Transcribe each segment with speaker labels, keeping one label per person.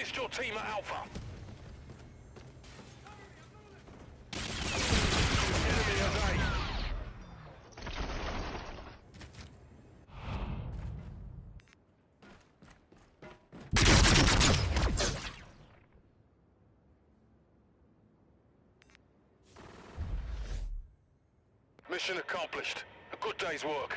Speaker 1: Assist your team at Alpha. Enemy has A. Mission accomplished. A good day's work.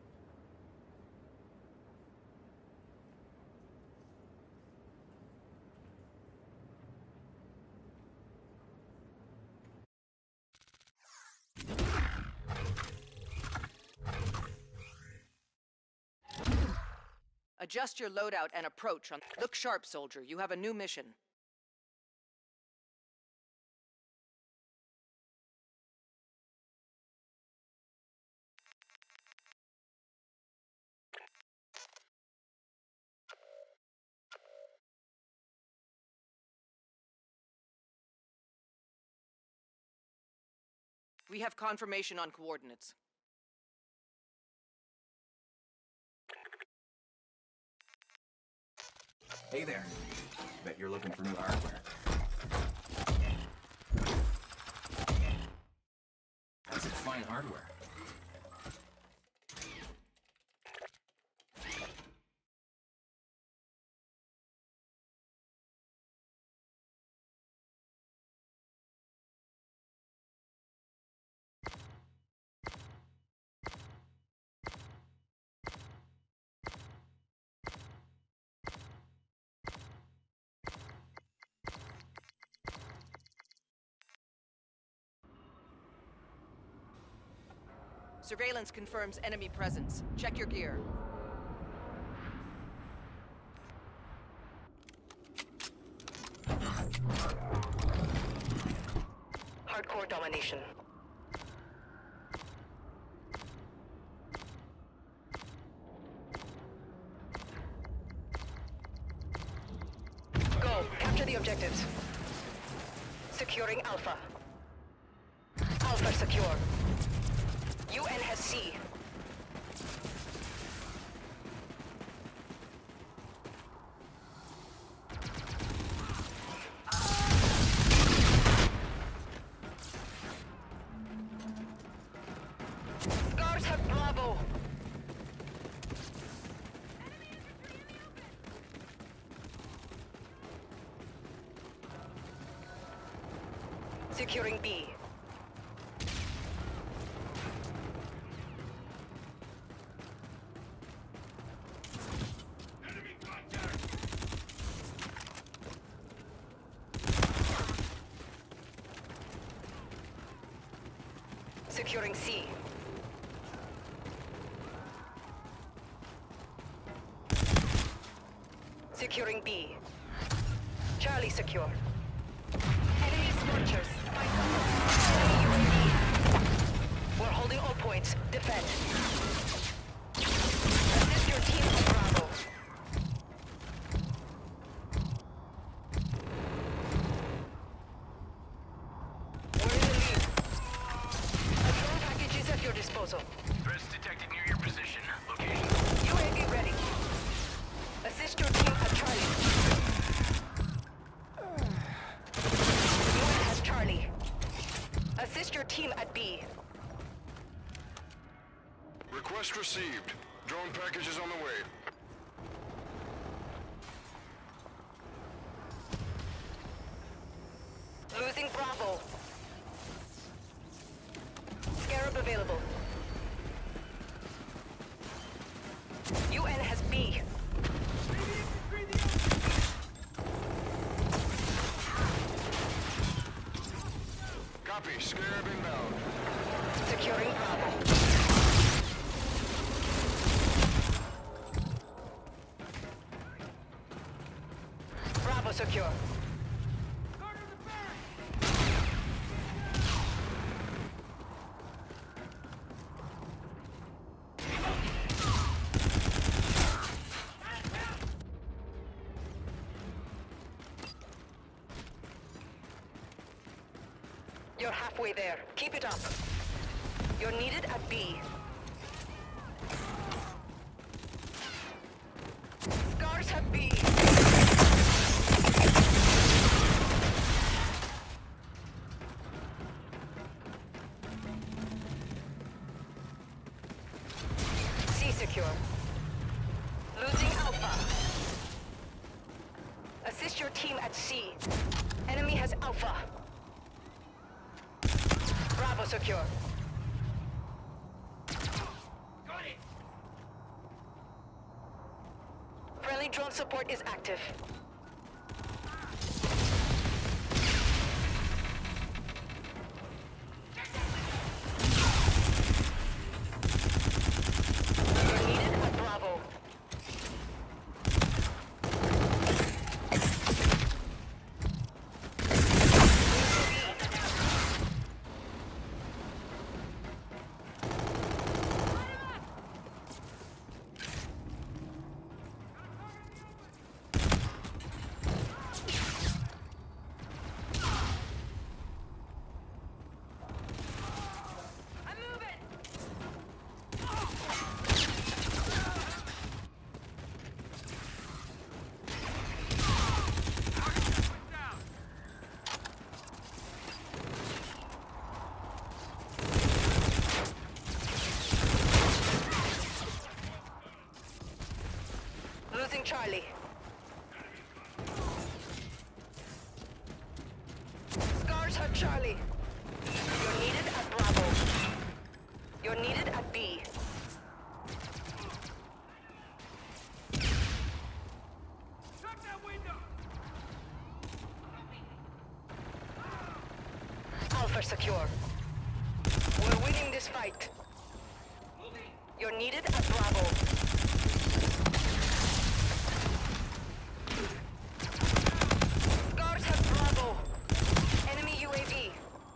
Speaker 2: Adjust your loadout and approach on... Look sharp, soldier. You have a new mission. We have confirmation on coordinates.
Speaker 3: Hey there. Bet you're looking for new hardware. That's fine hardware.
Speaker 2: Surveillance confirms enemy presence. Check your gear.
Speaker 4: Hardcore domination. Go. Capture the objectives. Securing Alpha. Alpha secure. UN has C. Scars have Bravo. Securing B. Securing C. Securing B. Charlie secure. Enemy scorchers. Find cover. Enemy UAV. We're holding all points. Defend. Assist your team on Bravo. We're in the lead. A drone package is at your disposal.
Speaker 1: Threats detected near your position. Location.
Speaker 4: UAV ready. Assist your team at Charlie. UN has Charlie. Assist your team at B.
Speaker 1: Request received. Drone package is on the way.
Speaker 4: Losing Bravo. Scarab available. UN has B.
Speaker 1: Copy. Scarab inbound.
Speaker 4: Securing Bravo. Bravo secure. You're halfway there. Keep it up. You're needed at B. Scars have B. secure. Losing Alpha. Assist your team at C. Enemy has Alpha. Bravo secure.
Speaker 3: Got it.
Speaker 4: Friendly drone support is active. You're needed at Bravo. I'm moving. Losing Charlie. Scars hurt Charlie. You're needed at Bravo. You're needed at B. Alpha secure. We're winning this fight. You're needed at Bravo. Scars have Bravo. Enemy UAV.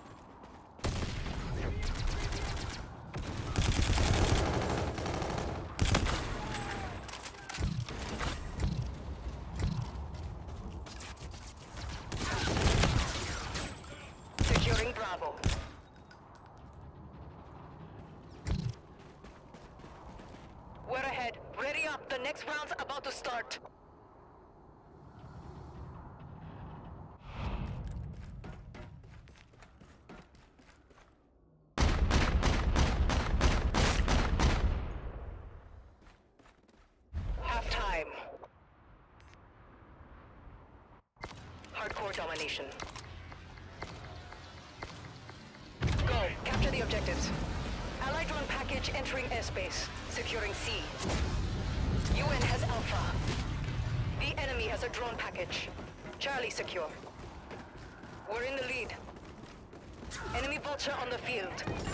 Speaker 4: Securing Bravo. We're ahead. Ready up. The next round's about to start. Half-time. Hardcore domination. Go. Capture the objectives. Allied drone package entering airspace. Securing C. UN has Alpha. The enemy has a drone package. Charlie secure. We're in the lead. Enemy Vulture on the field.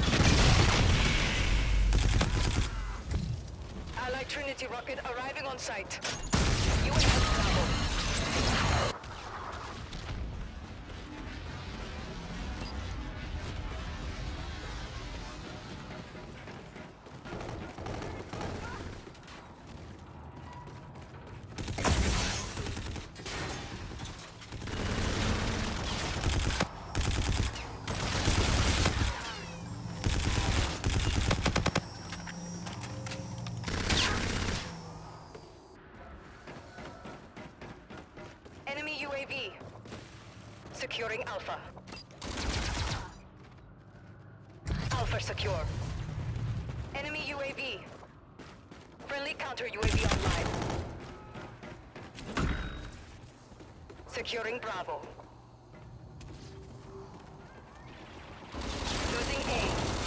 Speaker 4: Allied Trinity rocket arriving on site. UN has Bravo. Enemy UAV. Securing Alpha. Alpha secure. Enemy UAV. Friendly counter UAV online. Securing Bravo. Losing A.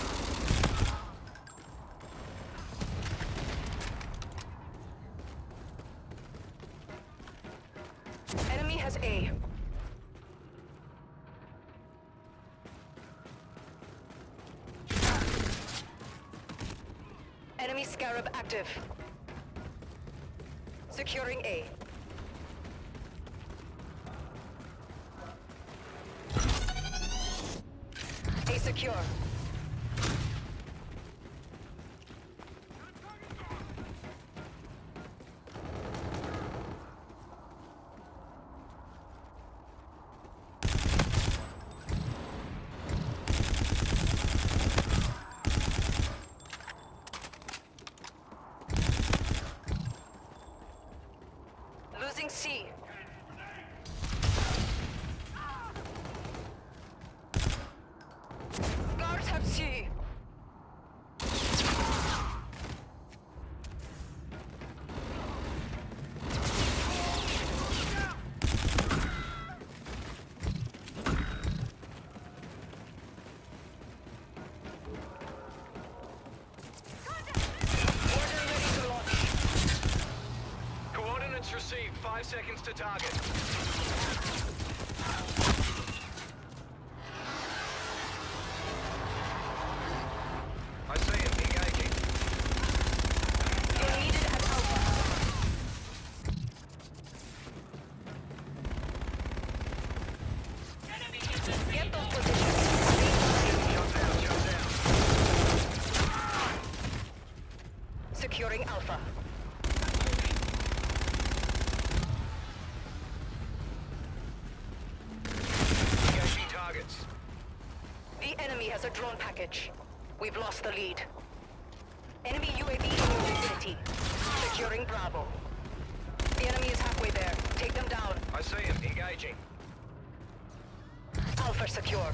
Speaker 4: Enemy has A. Enemy Scarab active. Securing A. A secure. Losing C. Scars have C.
Speaker 1: 5 seconds to target. I see him. Engaging.
Speaker 4: You're needed at Alpha. Get those positions.
Speaker 1: Shut down, shut down.
Speaker 4: Securing Alpha.
Speaker 1: Engaging targets.
Speaker 4: The enemy has a drone package. We've lost the lead. Enemy UAV in your vicinity. Securing Bravo. The enemy is halfway there. Take them down.
Speaker 1: I see him. Engaging.
Speaker 4: Alpha secure.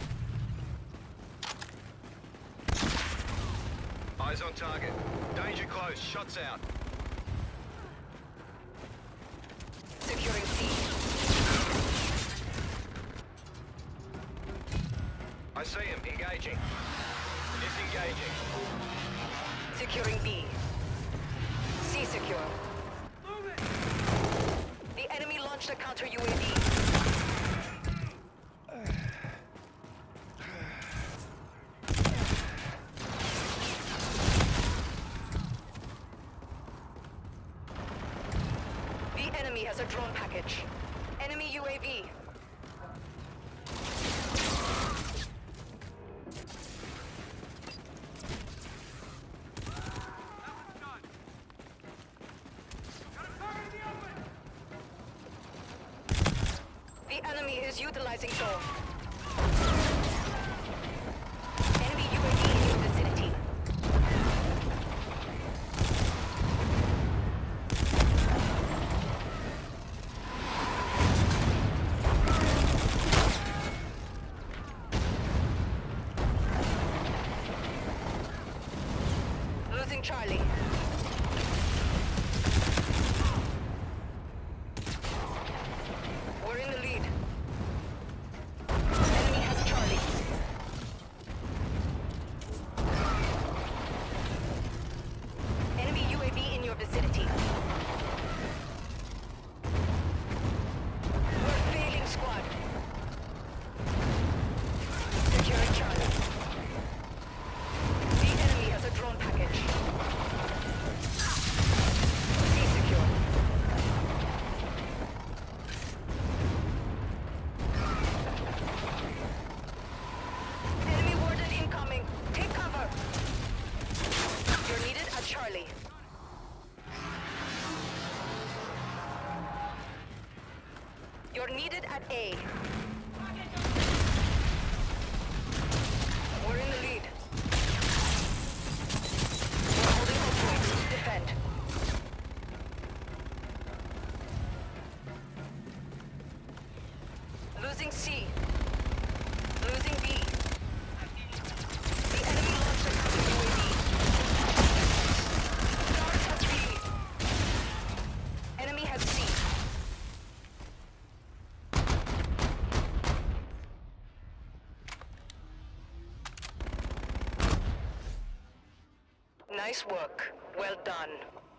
Speaker 1: Eyes on target. Danger close. Shots out.
Speaker 4: Securing C.
Speaker 1: I see him. Engaging. Disengaging.
Speaker 4: Securing B. C secure. The enemy launched a counter UAV. The enemy has a drone package. Enemy UAV. The enemy is utilizing drone. Enemy UAV in your vicinity. Losing Charlie. We're in the lead. Enemy has Charlie. Enemy UAV in your vicinity. We're failing, squad. Securing Charlie. The enemy has a drone package. C secure. Enemy warden incoming. Take cover. You're needed at Charlie. You're needed at A. We're in the lead. We're holding our points. Defend. Losing C. Losing B. The enemy launched a counter UAV. Guard has B. Enemy has C. Nice work. Well done.